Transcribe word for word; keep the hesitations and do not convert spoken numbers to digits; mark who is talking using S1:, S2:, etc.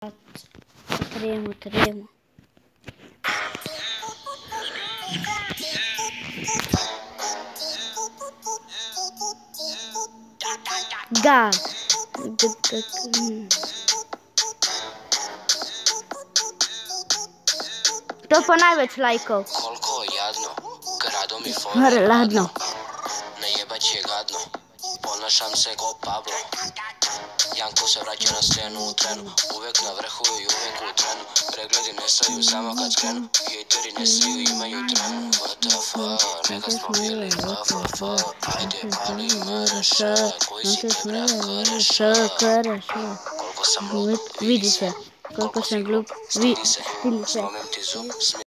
S1: Tremo, tremo. Ga. To po najveći lajkov.
S2: Koliko jadno, grado mi
S1: fore ladno.
S2: Ne jebat će gadno, ponašam se ko Pablo. Janko se vraća na scenu u trenu, uvijek na vrhu i uvijek u trenu. Pregledi ne staju samo kad skrenu, hejteri ne sviju imaju trenu. What the fuck, neka smo bili F F F, ajde pali M R Š, koji si te brak K R Š. Koliko sam glup, vidi se, koliko sam glup, vidi se, slomim ti zub.